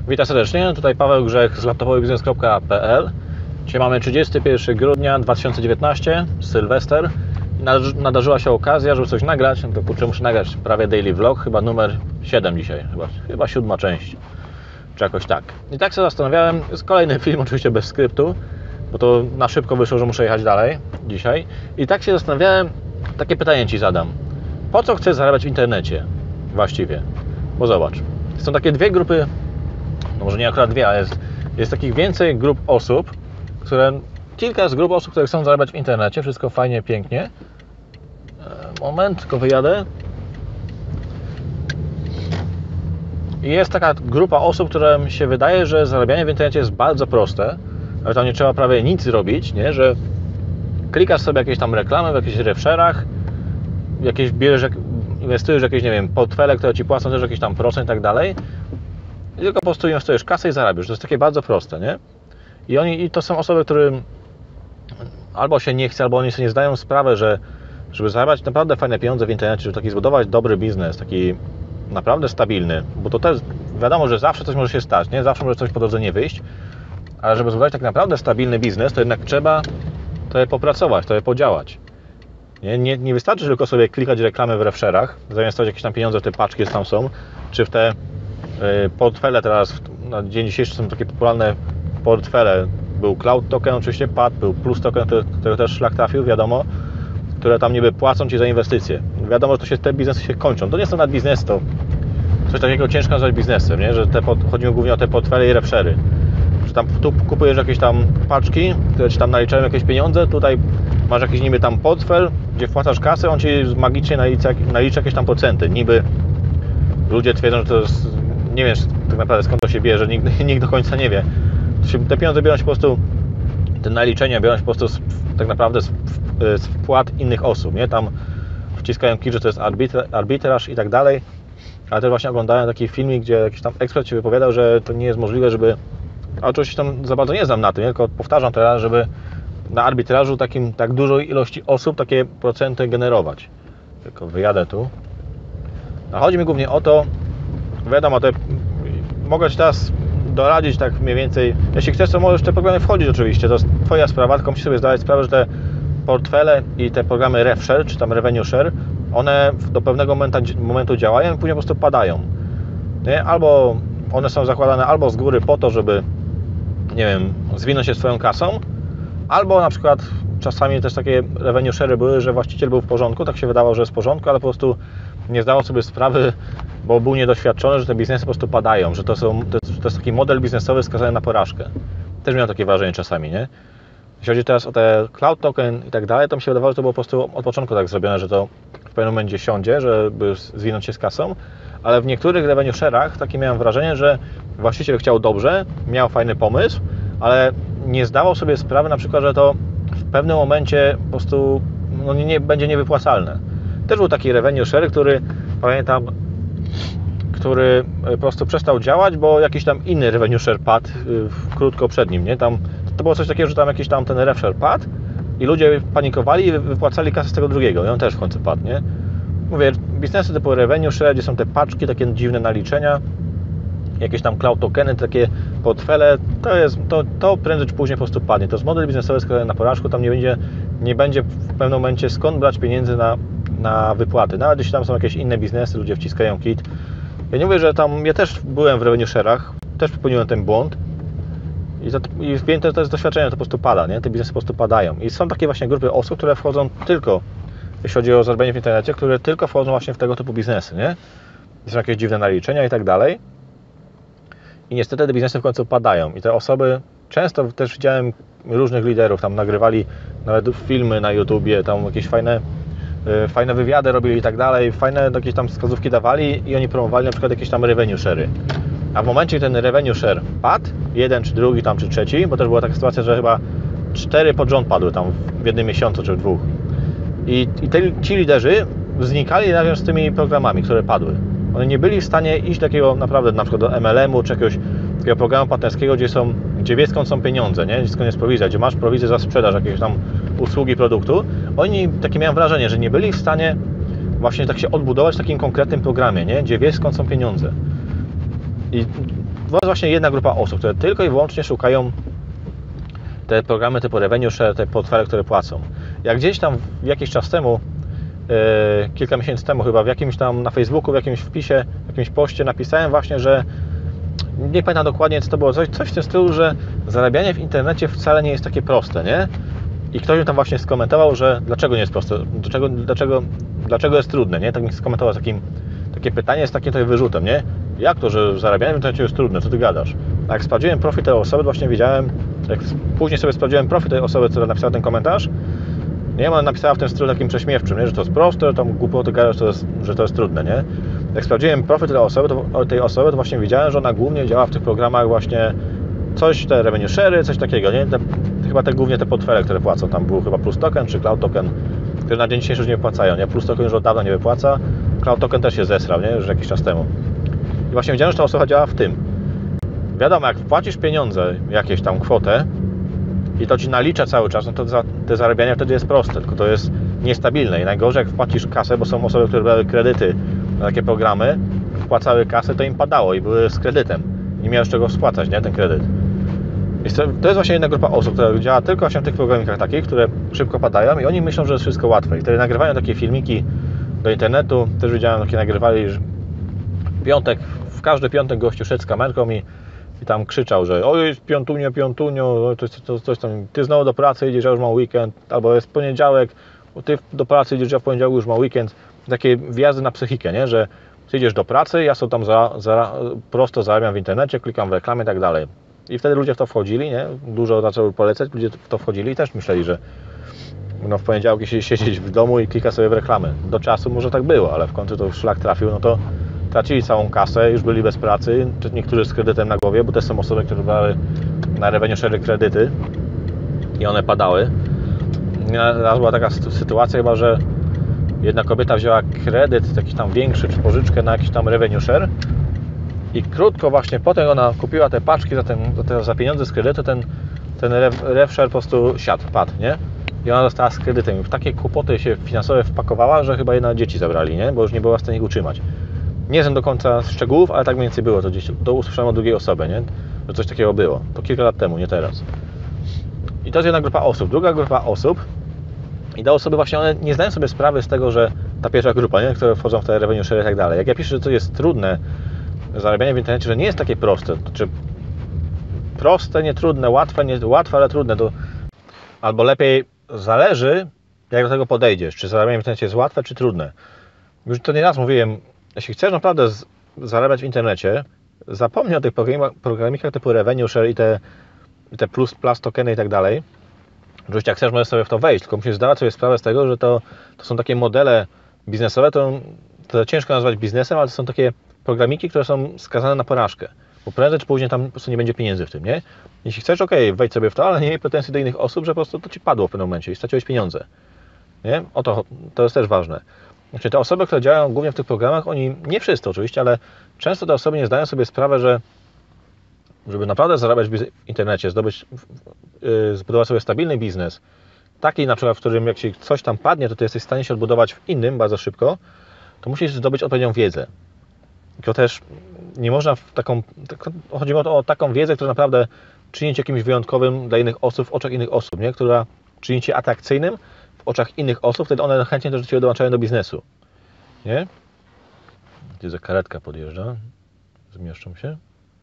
Witam serdecznie, tutaj Paweł Grzech z laptopowybiznes.pl. Dzisiaj mamy 31 grudnia 2019, Sylwester. Nadarzyła się okazja, żeby coś nagrać, no to kurczę, muszę nagrać prawie daily vlog, chyba numer 7 dzisiaj, chyba 7 część, czy jakoś tak. I tak się zastanawiałem, jest kolejny film, oczywiście bez skryptu, bo to na szybko wyszło, że muszę jechać dalej dzisiaj. I tak się zastanawiałem, takie pytanie Ci zadam. Po co chcesz zarabiać w internecie właściwie? Bo zobacz, są takie dwie grupy, no może nie akurat dwie, ale jest takich więcej grup osób, kilka z grup osób, które chcą zarabiać w internecie, wszystko fajnie, pięknie. Moment, tylko wyjadę. I jest taka grupa osób, którym się wydaje, że zarabianie w internecie jest bardzo proste, ale tam nie trzeba prawie nic zrobić, nie? Że klikasz sobie jakieś tam reklamy w jakichś refsherach, inwestujesz w jakieś, nie wiem, portfele, które Ci płacą też jakiś tam procent i tak dalej. I tylko po prostu inwestujesz kasę i zarabiasz. To jest takie bardzo proste, nie? I to są osoby, którym albo się nie chce, albo oni sobie nie zdają sprawy, że żeby zarabiać naprawdę fajne pieniądze w internecie, żeby taki zbudować dobry biznes, taki naprawdę stabilny, bo to też wiadomo, że zawsze coś może się stać, nie? Zawsze może coś po drodze nie wyjść, ale żeby zbudować tak naprawdę stabilny biznes, to jednak trzeba trochę popracować, trochę podziałać. Nie wystarczy tylko sobie klikać reklamy w refsherach, zainwestować jakieś tam pieniądze w te paczki, które tam są, czy w te portfele. Teraz na dzień dzisiejszy są takie popularne portfele. Był Cloud Token, oczywiście padł, był Plus Token, który też szlak trafił, wiadomo, które tam niby płacą Ci za inwestycje. Wiadomo, że te biznesy się kończą. To nie są nawet biznesy, to coś takiego ciężko nazwać biznesem, nie? Że chodzi głównie o te portfele i refshery. Że tam tu kupujesz jakieś tam paczki, które Ci tam naliczają jakieś pieniądze, tutaj masz jakiś niby tam portfel, gdzie wpłacasz kasę, on Ci magicznie nalicza jakieś tam procenty. Niby ludzie twierdzą, że to jest, nie wiem tak naprawdę skąd to się bierze, nikt do końca nie wie. Te pieniądze biorą się po prostu, te naliczenia biorą się po prostu tak naprawdę z wpłat innych osób, nie? Tam wciskają kij, że to jest arbitraż i tak dalej, ale też właśnie oglądałem taki filmik, gdzie jakiś tam ekspert się wypowiadał, że to nie jest możliwe, żeby, a oczywiście tam za bardzo nie znam na tym, tylko powtarzam teraz, żeby na arbitrażu tak dużej ilości osób takie procenty generować. Tylko wyjadę tu. A chodzi mi głównie o to, wiadomo, mogę Ci teraz doradzić tak mniej więcej. Jeśli chcesz, to możesz w te programy wchodzić oczywiście, to jest Twoja sprawa, tylko musisz sobie zdawać sprawę, że te portfele i te programy RevShare, czy tam Revenue Share, one do pewnego momentu działają i później po prostu padają. Nie? Albo one są zakładane albo z góry po to, żeby, nie wiem, zwinąć się swoją kasą, albo na przykład czasami też takie Revenue Share były, że właściciel był w porządku, tak się wydawało, że jest w porządku, ale po prostu nie zdawał sobie sprawy, bo był niedoświadczony, że te biznesy po prostu padają, że to jest taki model biznesowy skazany na porażkę. Też miałem takie wrażenie czasami, nie? Jeśli chodzi teraz o te Cloud Token i tak dalej, to mi się wydawało, że to było po prostu od początku tak zrobione, że to w pewnym momencie siądzie, żeby zwinąć się z kasą, ale w niektórych revenue share'ach takie miałem wrażenie, że właściciel chciał dobrze, miał fajny pomysł, ale nie zdawał sobie sprawy na przykład, że to w pewnym momencie po prostu nie będzie niewypłacalne. Też był taki revenue share, który pamiętam, który po prostu przestał działać, bo jakiś tam inny revenue share padł krótko przed nim, nie? Tam, to było coś takiego, że tam jakiś tam ten rev share padł i ludzie panikowali i wypłacali kasę z tego drugiego i on też w końcu padł, nie? Mówię, biznesy typu revenue share, gdzie są te paczki, takie dziwne naliczenia, jakieś tam cloud tokeny, takie portfele, to prędzej czy później po prostu padnie. To jest model biznesowy skazany na porażkę, tam nie będzie w pewnym momencie skąd brać pieniędzy na wypłaty. Nawet jeśli tam są jakieś inne biznesy, ludzie wciskają kit. Ja nie mówię, że tam, ja też byłem w revenue share'ach, też popełniłem ten błąd i wiem, to jest doświadczenie, to po prostu pada, nie? Te biznesy po prostu padają. I są takie właśnie grupy osób, które wchodzą tylko, jeśli chodzi o zarabianie w internecie, które tylko wchodzą właśnie w tego typu biznesy, nie? I są jakieś dziwne naliczenia i tak dalej. I niestety te biznesy w końcu padają. I te osoby, często też widziałem różnych liderów, tam nagrywali nawet filmy na YouTubie, tam jakieś fajne wywiady robili i tak dalej, fajne jakieś tam wskazówki dawali i oni promowali na przykład jakieś tam revenue share'y. A w momencie, kiedy ten revenue share padł, jeden czy drugi tam czy trzeci, bo też była taka sytuacja, że chyba 4 pod rząd padły tam w jednym miesiącu czy w 2. I ci liderzy znikali razem z tymi programami, które padły. Oni nie byli w stanie iść do takiego naprawdę na przykład do MLM-u czy jakiegoś takiego programu partnerskiego, gdzie wie skąd są pieniądze, nie? Skąd jest prowizja, gdzie masz prowizję za sprzedaż jakiejś tam usługi, produktu. Oni, takie miałem wrażenie, że nie byli w stanie właśnie tak się odbudować w takim konkretnym programie, nie? Gdzie wie skąd są pieniądze. I jest właśnie jedna grupa osób, które tylko i wyłącznie szukają te programy typu revenue share, te portfele, które płacą. Jak gdzieś tam jakiś czas temu, kilka miesięcy temu chyba, w jakimś tam na Facebooku, w jakimś wpisie, w jakimś poście napisałem właśnie, że nie pamiętam dokładnie, co to było, coś w tym stylu, że zarabianie w internecie wcale nie jest takie proste, nie? I ktoś mi tam właśnie skomentował, że dlaczego nie jest proste, dlaczego jest trudne, nie? Tak mi skomentował takie pytanie z takim tutaj wyrzutem, nie? Jak to, że zarabianie w internecie jest trudne, co ty gadasz? A jak sprawdziłem profil tej osoby, to właśnie wiedziałem, jak później sobie sprawdziłem profil tej osoby, która napisała ten komentarz, nie? Ona napisała w tym stylu takim prześmiewczym, nie? Że to jest proste, tam głupoty gadasz, że to jest trudne, nie? Jak sprawdziłem profil tej osoby, to właśnie widziałem, że ona głównie działa w tych programach właśnie coś, te revenue share, coś takiego, nie? Chyba głównie te portfele, które płacą, tam był chyba Plus Token czy Cloud Token, które na dzień dzisiejszy już nie wypłacają, nie? Plus Token już od dawna nie wypłaca, Cloud Token też się zesrał, nie? Już jakiś czas temu. I właśnie widziałem, że ta osoba działa w tym. Wiadomo, jak wpłacisz pieniądze, jakieś tam kwotę i to ci nalicza cały czas, no to te zarabianie wtedy jest proste, tylko to jest niestabilne i najgorzej jak wpłacisz kasę, bo są osoby, które brały kredyty na takie programy, wpłacały kasę, to im padało i były z kredytem. Nie miałeś czego spłacać, nie? Ten kredyt. To jest właśnie jedna grupa osób, która działa tylko właśnie w tych programikach takich, które szybko padają i oni myślą, że jest wszystko łatwe. I wtedy nagrywają takie filmiki do internetu, też widziałem, takie nagrywali, że w każdy piątek gościu szedł z kamerką i tam krzyczał, że oj, piątunio, coś tam, ty znowu do pracy idziesz, ja już mam weekend, albo jest poniedziałek, ty do pracy idziesz, ja w poniedziałek już mam weekend. Takie wjazdy na psychikę, nie? Że ty idziesz do pracy, ja sobie tam prosto zarabiam w internecie, klikam w reklamę i tak dalej. I wtedy ludzie w to wchodzili, nie? Dużo zaczęły polecać, ludzie w to wchodzili i też myśleli, że no w poniedziałek siedzieć w domu i klika sobie w reklamy. Do czasu może tak było, ale w końcu to szlak trafił, no to tracili całą kasę, już byli bez pracy, niektórzy z kredytem na głowie, bo też są osoby, które brały na revenue share kredyty i one padały. Raz była taka sytuacja chyba, że jedna kobieta wzięła kredyt, jakiś tam większy, czy pożyczkę na jakiś tam revenue share i krótko właśnie potem ona kupiła te paczki za pieniądze z kredytu, ten rev share po prostu padł, nie? I ona została z kredytem i w takie kłopoty się finansowe wpakowała, że chyba jedna dzieci zabrali, nie? Bo już nie była w stanie ich utrzymać. Nie znam do końca szczegółów, ale tak mniej więcej było to gdzieś, to usłyszałem od drugiej osoby, nie? Że coś takiego było. To kilka lat temu, nie teraz. I to jest jedna grupa osób. Druga grupa osób i te osoby właśnie, one nie zdają sobie sprawy z tego, że ta pierwsza grupa, nie? Które wchodzą w te revenue share i tak dalej. Jak ja piszę, że to jest trudne, zarabianie w internecie, że nie jest takie proste, to czy proste, nie trudne, łatwe, ale trudne, to albo lepiej zależy, jak do tego podejdziesz, czy zarabianie w internecie jest łatwe, czy trudne. Już to nieraz mówiłem, jeśli chcesz naprawdę zarabiać w internecie, zapomnij o tych programikach typu revenue share i te plus tokeny i tak dalej. Oczywiście jak chcesz, możesz sobie w to wejść, tylko musisz zdawać sobie sprawę z tego, że to są takie modele biznesowe, to ciężko nazwać biznesem, ale to są takie programiki, które są skazane na porażkę. Bo prędzej czy później tam po prostu nie będzie pieniędzy w tym, nie? Jeśli chcesz, wejdź sobie w to, ale nie miej pretensji do innych osób, że po prostu to ci padło w pewnym momencie i straciłeś pieniądze. Nie? To jest też ważne. Znaczy, te osoby, które działają głównie w tych programach, oni, nie wszyscy oczywiście, ale często te osoby nie zdają sobie sprawy, że żeby naprawdę zarabiać w internecie, zbudować sobie stabilny biznes, taki na przykład, w którym jak ci coś tam padnie, to ty jesteś w stanie się odbudować w innym bardzo szybko, to musisz zdobyć odpowiednią wiedzę. Tylko też nie można chodzi o taką wiedzę, która naprawdę czyni cię kimś wyjątkowym dla innych osób, w oczach innych osób, nie? Która czyni cię atrakcyjnym w oczach innych osób, wtedy one chętnie też do ciebie dołączają do biznesu. Nie? Widzę, karetka podjeżdża. Zmieszczą się.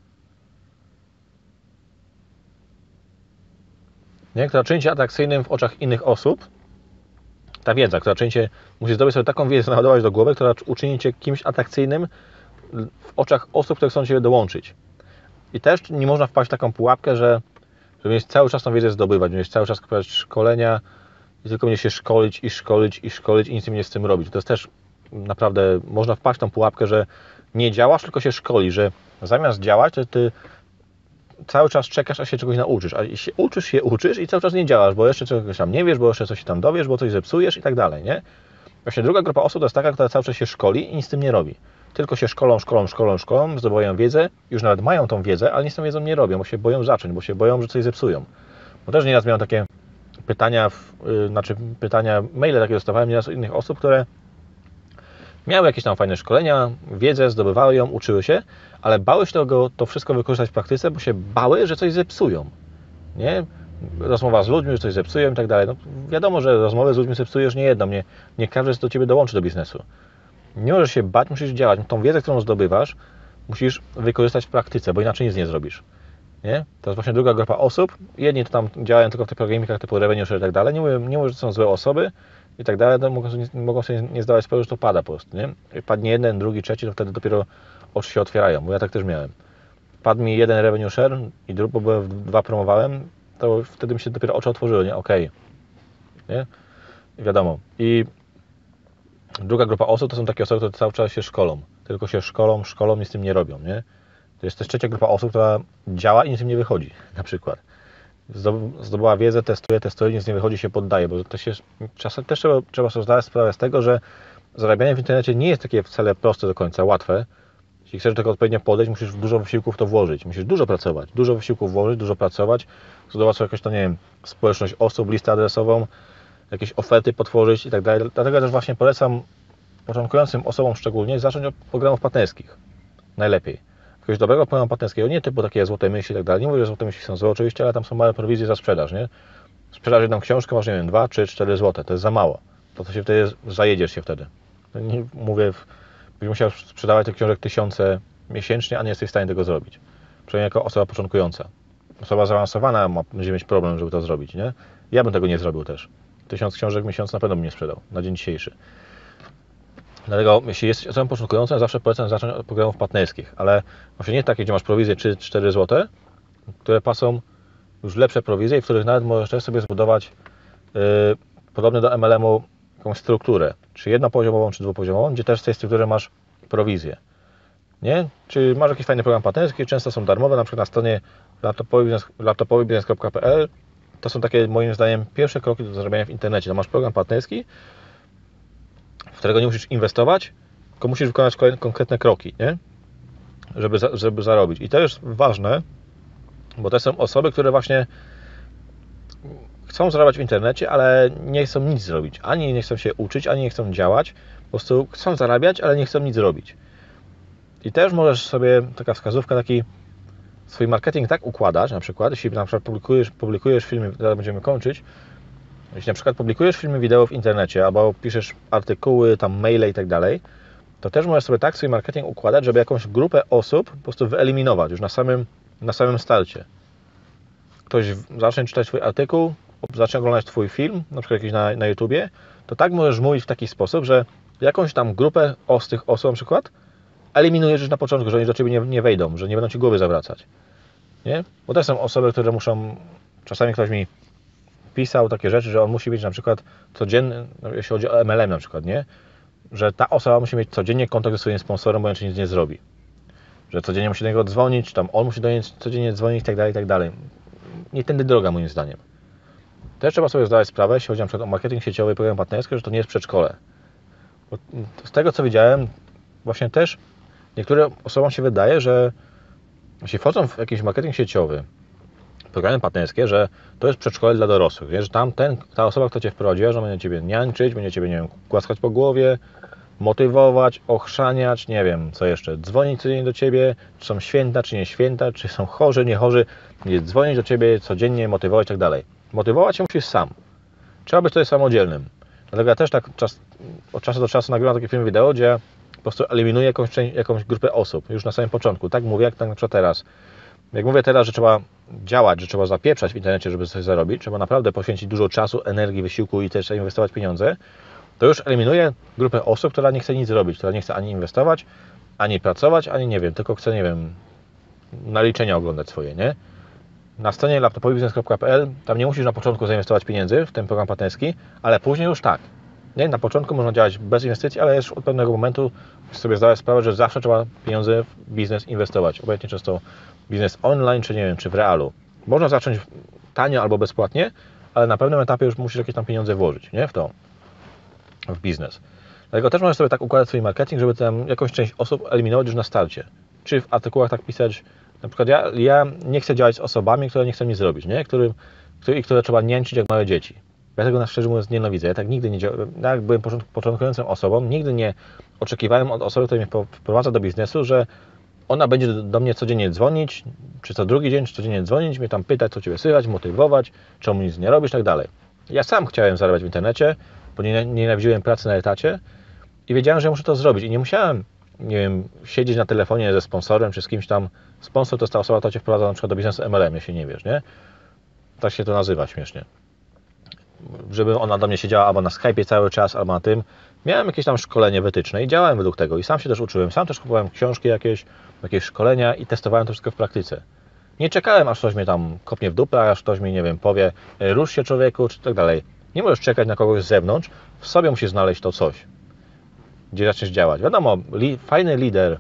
Nie? Która czyni cię atrakcyjnym w oczach innych osób. Ta wiedza, która czyni cię, musisz zdobyć sobie taką wiedzę, naładować do głowy, która uczyni cię kimś atrakcyjnym w oczach osób, które chcą cię dołączyć. I też nie można wpaść w taką pułapkę, żeby mieć cały czas tą wiedzę zdobywać, mieć cały czas kupować szkolenia i tylko będzie się szkolić i nic nie z tym robić. To jest też naprawdę, można wpaść w tą pułapkę, że nie działasz, tylko się szkoli, że zamiast działać, to ty cały czas czekasz, aż się czegoś nauczysz, a się uczysz i cały czas nie działasz, bo jeszcze czegoś tam nie wiesz, bo jeszcze coś się tam dowiesz, bo coś zepsujesz i tak dalej, nie? Właśnie druga grupa osób to jest taka, która cały czas się szkoli i nic z tym nie robi. Tylko się szkolą, zdobywają wiedzę, już nawet mają tą wiedzę, ale nic z tą wiedzą nie robią, bo się boją zacząć, bo się boją, że coś zepsują. Bo też nieraz miałem takie pytania, maile takie dostawałem nieraz od innych osób, które Miały jakieś tam fajne szkolenia, wiedzę, zdobywały ją, uczyły się, ale bały się to wszystko wykorzystać w praktyce, bo się bały, że coś zepsują. Nie? Rozmowa z ludźmi, że coś zepsują i tak dalej. No, wiadomo, że rozmowę z ludźmi zepsujesz nie jedną, nie każdy do Ciebie dołączy do biznesu. Nie możesz się bać, musisz działać. Tą wiedzę, którą zdobywasz, musisz wykorzystać w praktyce, bo inaczej nic nie zrobisz. Nie? To jest właśnie druga grupa osób. Jedni to tam działają tylko w tych programikach typu revenue share i tak dalej. Nie mówię, że to są złe osoby i tak dalej, to mogą sobie nie zdawać sprawy, że to pada po prostu. Nie? Jak padnie jeden, drugi, trzeci, to wtedy dopiero oczy się otwierają, bo ja tak też miałem. Padł mi jeden revenue share i bo dwa promowałem, to wtedy mi się dopiero oczy otworzyły, nie? Okej. Nie? I wiadomo. I druga grupa osób to są takie osoby, które cały czas się szkolą. Tylko się szkolą, nic z tym nie robią, nie? To jest też trzecia grupa osób, która działa i nic z tym nie wychodzi, na przykład. Zdobyła wiedzę, testuje, nic nie wychodzi, się poddaje, bo to się czasem też trzeba sobie zdawać sprawę z tego, że zarabianie w internecie nie jest takie wcale proste do końca, łatwe. Jeśli chcesz do tego odpowiednio podejść, musisz dużo wysiłków w to włożyć. Musisz dużo pracować, dużo wysiłków włożyć, dużo pracować, zbudować sobie jakąś, to nie wiem, społeczność osób, listę adresową, jakieś oferty potworzyć i tak dalej. Dlatego też właśnie polecam początkującym osobom szczególnie zacząć od programów partnerskich. Najlepiej. Jakiegoś dobrego programu partnerskiego, nie typu takie złote myśli i tak dalej. Nie mówię, że złote myśli są złe oczywiście, ale tam są małe prowizje za sprzedaż, nie? Sprzedaż jedną książkę, masz, nie wiem, 2, 3, 4 złote. To jest za mało. To się wtedy, zajedziesz się wtedy. Nie mówię, byś musiał sprzedawać tych książek tysiące miesięcznie, a nie jesteś w stanie tego zrobić. Przynajmniej jako osoba początkująca. Osoba zaawansowana będzie mieć problem, żeby to zrobić, nie? Ja bym tego nie zrobił też. 1000 książek w miesiąc na pewno bym nie sprzedał, na dzień dzisiejszy. Dlatego, jeśli jesteś osobą początkującą, zawsze polecam zacząć od programów partnerskich, ale właśnie nie takie, gdzie masz prowizję 3-4 zł, które pasą już lepsze prowizje i w których nawet możesz też sobie zbudować podobne do MLM-u jakąś strukturę, czy jednopoziomową, czy dwupoziomową, gdzie też w tej strukturze masz prowizję. Nie? Czy masz jakiś fajny program partnerski, często są darmowe, na przykład na stronie laptopowybiznes.pl. To są takie, moim zdaniem, pierwsze kroki do zarabiania w internecie. To masz program partnerski, w którego nie musisz inwestować, tylko musisz wykonać konkretne kroki, nie? Żeby zarobić. I to jest ważne, bo to są osoby, które właśnie chcą zarabiać w internecie, ale nie chcą nic zrobić. Ani nie chcą się uczyć, ani nie chcą działać. Po prostu chcą zarabiać, ale nie chcą nic robić. I też możesz sobie, taka wskazówka, taki swój marketing tak układać, na przykład, jeśli na przykład publikujesz filmy, teraz będziemy kończyć, jeśli na przykład publikujesz filmy wideo w internecie, albo piszesz artykuły, tam maile i tak dalej, to też możesz sobie tak swój marketing układać, żeby jakąś grupę osób po prostu wyeliminować już na samym starcie. Ktoś zacznie czytać Twój artykuł, zacznie oglądać Twój film, na przykład jakiś na YouTubie, to tak możesz mówić w taki sposób, że jakąś tam grupę z tych osób na przykład eliminujesz już na początku, że oni do Ciebie nie wejdą, że nie będą Ci głowy zawracać. Nie? Bo też są osoby, które muszą, czasami ktoś mi pisał takie rzeczy, że on musi mieć na przykład codzienny, jeśli chodzi o MLM na przykład, nie? Że ta osoba musi mieć codziennie kontakt ze swoim sponsorem, bo inaczej nic nie zrobi. Że codziennie musi do niego dzwonić, czy tam on musi do niego codziennie dzwonić i tak dalej, i tak dalej. Nie tędy droga, moim zdaniem. Też trzeba sobie zdawać sprawę, jeśli chodzi na przykład o marketing sieciowy i program partnerski, że to nie jest przedszkole. Bo z tego, co widziałem, właśnie też niektórym osobom się wydaje, że jeśli wchodzą w jakiś marketing sieciowy, programy partnerskie, że to jest przedszkole dla dorosłych, wiesz, że ta osoba, która Cię wprowadziła, że będzie Ciebie niańczyć, będzie Ciebie, nie wiem, głaskać po głowie, motywować, ochrzaniać, nie wiem, co jeszcze, dzwonić codziennie do Ciebie, czy są święta, czy nie święta, czy są chorzy, nie chorzy, dzwonić do Ciebie codziennie, motywować i tak dalej. Motywować się musisz sam. Trzeba być tutaj samodzielnym. Dlatego ja też tak od czasu do czasu nagrywam takie filmy wideo, gdzie po prostu eliminuję jakąś grupę osób, już na samym początku. Tak mówię, jak tak na przykład teraz. Jak mówię teraz, że trzeba działać, że trzeba zapieprzać w internecie, żeby coś zarobić, trzeba naprawdę poświęcić dużo czasu, energii, wysiłku i też inwestować pieniądze, to już eliminuję grupę osób, która nie chce nic zrobić, która nie chce ani inwestować, ani pracować, ani nie wiem, tylko chce, nie wiem, naliczenia oglądać swoje, nie? Na stronie laptopowybiznes.pl tam nie musisz na początku zainwestować pieniędzy w ten program partnerski, ale później już tak. Nie? Na początku można działać bez inwestycji, ale już od pewnego momentu sobie zdawać sprawę, że zawsze trzeba pieniądze w biznes inwestować. Obojętnie często biznes online, czy nie wiem, czy w realu. Można zacząć tanio albo bezpłatnie, ale na pewnym etapie już musisz jakieś tam pieniądze włożyć, nie? W biznes. Dlatego też możesz sobie tak układać swój marketing, żeby tam jakąś część osób eliminować już na starcie. Czy w artykułach tak pisać, na przykład ja nie chcę działać z osobami, które nie chcą nic zrobić, nie? Które trzeba niańczyć jak małe dzieci. Ja tego szczerze mówiąc nienawidzę. Ja tak nigdy nie działałem. Jak byłem początkującą osobą, nigdy nie oczekiwałem od osoby, która mnie wprowadza do biznesu, że ona będzie do mnie codziennie dzwonić, czy co drugi dzień, czy codziennie dzwonić, mnie tam pytać, co Ciebie słychać, motywować, czemu nic nie robisz, tak dalej. Ja sam chciałem zarabiać w internecie, bo nienawidziłem pracy na etacie i wiedziałem, że muszę to zrobić i nie musiałem, nie wiem, siedzieć na telefonie ze sponsorem, czy z kimś tam. Sponsor to jest ta osoba, która Cię wprowadza na przykład do biznesu MLM, jeśli nie wiesz, nie? Tak się to nazywa śmiesznie. Żeby ona do mnie siedziała albo na Skype'ie cały czas, albo na tym. Miałem jakieś tam szkolenie wytyczne i działałem według tego i sam się też uczyłem. Sam też kupowałem książki jakieś szkolenia i testowałem to wszystko w praktyce. Nie czekałem, aż ktoś mnie tam kopnie w dupę, aż ktoś mi, nie wiem, powie rusz się człowieku, czy tak dalej. Nie możesz czekać na kogoś z zewnątrz, w sobie musisz znaleźć to coś, gdzie zaczniesz działać. Wiadomo, fajny lider,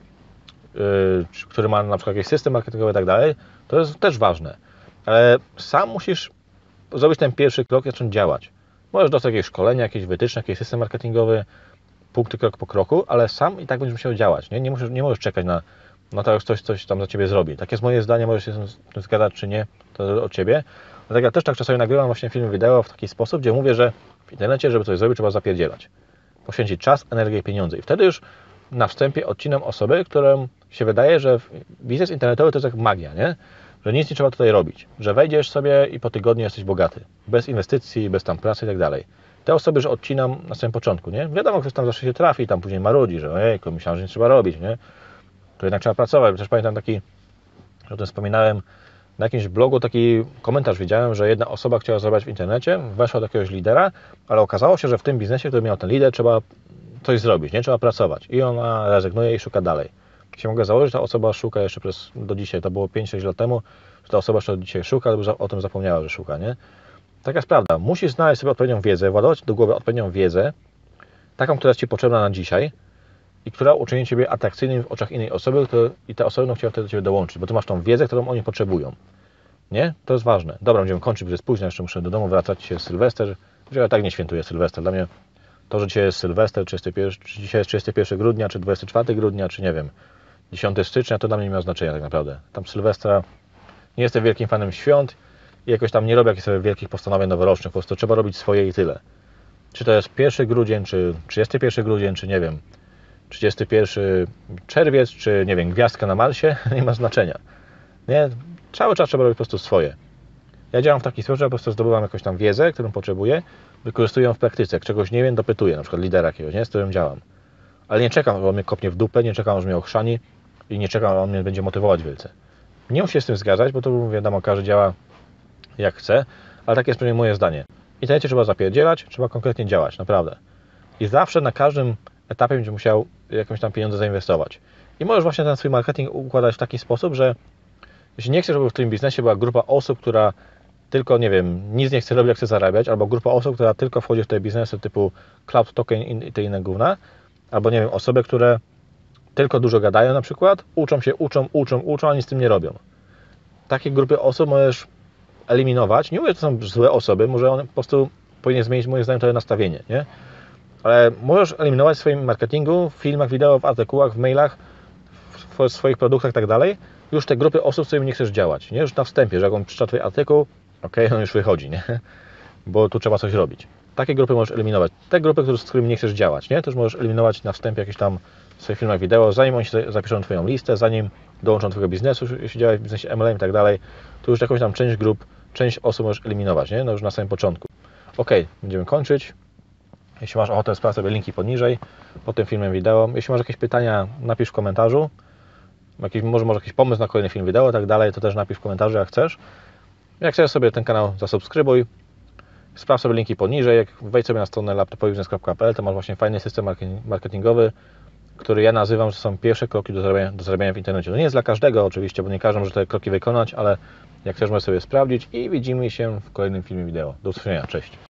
który ma na przykład jakiś system marketingowy i tak dalej, to jest też ważne. Ale sam musisz zrobić ten pierwszy krok i zacząć działać. Możesz dostać jakieś szkolenia, jakieś wytyczne, jakiś system marketingowy, punkty krok po kroku, ale sam i tak będziesz musiał działać. Nie możesz czekać na to, że ktoś coś tam za Ciebie zrobi. Tak jest moje zdanie, możesz się z tym zgadzać czy nie, to od Ciebie. Dlatego ja też tak czasami nagrywam właśnie filmy wideo w taki sposób, gdzie mówię, że w internecie, żeby coś zrobić, trzeba zapierdzielać. Poświęcić czas, energię i pieniądze. I wtedy już na wstępie odcinam osoby, którym się wydaje, że biznes internetowy to jest jak magia, nie? Że nic nie trzeba tutaj robić, że wejdziesz sobie i po tygodniu jesteś bogaty, bez inwestycji, bez tam pracy i tak dalej. Te osoby już odcinam na samym początku, nie? Wiadomo, ktoś tam zawsze się trafi, tam później marudzi, że ojejku, myślałem, że nie trzeba robić, nie? To jednak trzeba pracować. Też pamiętam taki, że o tym wspominałem, na jakimś blogu taki komentarz widziałem, że jedna osoba chciała zarabiać w internecie, weszła do jakiegoś lidera, ale okazało się, że w tym biznesie, który miał ten lider, trzeba coś zrobić, nie? Trzeba pracować. I ona rezygnuje i szuka dalej. Się mogę założyć, że ta osoba szuka jeszcze do dzisiaj, to było 5-6 lat temu, że ta osoba jeszcze do dzisiaj szuka, albo o tym zapomniała, że szuka, nie? Taka jest prawda. Musisz znaleźć sobie odpowiednią wiedzę, władować do głowy odpowiednią wiedzę, taką, która jest Ci potrzebna na dzisiaj i która uczyni Ciebie atrakcyjnym w oczach innej osoby i te osoby będą chciały wtedy do Ciebie dołączyć, bo Ty masz tą wiedzę, którą oni potrzebują. Nie? To jest ważne. Dobra, będziemy kończyć, bo jest późno, jeszcze muszę do domu wracać, dzisiaj jest Sylwester, że ja tak nie świętuję Sylwester. Dla mnie to, że dzisiaj jest Sylwester, czy dzisiaj jest 31 grudnia, czy 24 grudnia, czy nie wiem, 10 stycznia, to dla mnie nie ma znaczenia tak naprawdę. Tam Sylwestra nie jestem wielkim fanem świąt i jakoś tam nie robię jakichś sobie wielkich postanowień noworocznych, po prostu trzeba robić swoje i tyle. Czy to jest 1 grudzień, czy 31 grudzień, czy nie wiem, 31 czerwiec, czy nie wiem, gwiazdka na Marsie, nie ma znaczenia. Nie? Cały czas trzeba robić po prostu swoje. Ja działam w taki sposób, że po prostu zdobywam jakąś tam wiedzę, którą potrzebuję, wykorzystuję ją w praktyce. Jak czegoś nie wiem, dopytuję, na przykład lidera jakiegoś, nie? Z którym działam. Ale nie czekam, aż on mnie kopnie w dupę, nie czekam, aż mnie ochrzani i nie czekam, aż on mnie będzie motywować wielce. Nie muszę się z tym zgadzać, bo to wiadomo, każdy działa jak chce, ale takie jest przynajmniej moje zdanie. W internecie trzeba zapierdzielać, trzeba konkretnie działać, naprawdę. I zawsze na każdym etapie będzie musiał jakieś tam pieniądze zainwestować. I możesz właśnie ten swój marketing układać w taki sposób, że jeśli nie chcesz, żeby w tym biznesie była grupa osób, która tylko, nie wiem, nic nie chce robić, jak chce zarabiać, albo grupa osób, która tylko wchodzi w te biznesy typu cloud token i te inne gówna, albo nie wiem, osoby, które tylko dużo gadają na przykład, uczą się, uczą, a nic z tym nie robią. Takie grupy osób możesz eliminować. Nie mówię, że to są złe osoby, może one po prostu powinien zmienić moim zdaniem to nastawienie, nie? Ale możesz eliminować w swoim marketingu, w filmach, wideo, w artykułach, w mailach, w swoich produktach i tak dalej, już te grupy osób, z którymi nie chcesz działać, nie? Już na wstępie, że jak on przeczyta Twój artykuł, on już wychodzi, nie? Bo tu trzeba coś robić. Takie grupy możesz eliminować. Te grupy, z którymi nie chcesz działać, nie? Też możesz eliminować na wstępie jakieś tam w swoich filmach, wideo, zanim oni się zapiszą na Twoją listę, zanim dołączą do Twojego biznesu, jeśli działasz w biznesie MLM i tak dalej, to już jakąś tam część osób możesz eliminować, nie? No już na samym początku. Ok, będziemy kończyć. Jeśli masz ochotę, sprawdź sobie linki poniżej, pod tym filmem, wideo. Jeśli masz jakieś pytania, napisz w komentarzu. Może jakiś pomysł na kolejny film, wideo i tak dalej, to też napisz w komentarzu, jak chcesz. Jak chcesz sobie ten kanał, zasubskrybuj. Sprawdź sobie linki poniżej. Wejdź sobie na stronę laptopobiznes.pl, to masz właśnie fajny system marketingowy, który ja nazywam, że są pierwsze kroki do zarabiania w internecie. To nie jest dla każdego oczywiście, bo nie każdy może te kroki wykonać, ale jak chcesz, możesz sobie sprawdzić i widzimy się w kolejnym filmie, wideo. Do usłyszenia, cześć.